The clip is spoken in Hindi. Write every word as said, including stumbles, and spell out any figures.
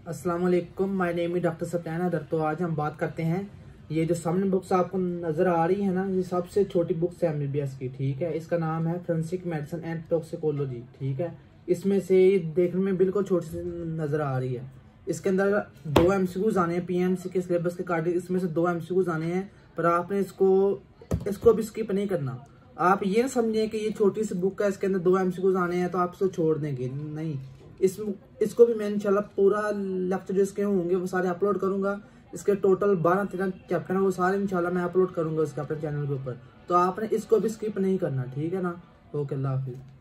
अस्सलाम वालेकुम, माय नेम इज डॉक्टर सत्यान हैदर। तो आज हम बात करते हैं, ये जो सामने बुक्स आपको नजर आ रही है ना, ये सबसे छोटी बुक्स है एमबीबीएस की। ठीक है, इसका नाम है फोरेंसिक मेडिसिन एंड टॉक्सिकोलॉजी। ठीक है, इसमें से देखने में बिल्कुल छोटी सी नजर आ रही है। इसके अंदर दो एमसीक्यूज आने हैं पीएमसी के सिलेबस के कार्ड, इसमें से दो एमसीक्यूज आने हैं, पर आपने इसको इसको भी स्किप नहीं करना। आप ये ना समझिए कि ये छोटी सी बुक है, इसके अंदर दो एमसीक्यूज आने हैं तो आप इसको छोड़ देंगे नहीं। इस इसको भी मैं इंशाल्लाह पूरा लेक्चर जो इसके होंगे वो सारे अपलोड करूंगा। इसके टोटल बारह तेरह चैप्टर हैं, वो सारे इंशाल्लाह मैं अपलोड करूंगा इसके अपने चैनल के ऊपर। तो आपने इसको भी स्किप नहीं करना, ठीक है ना। ओके, अल्लाह हाफिज।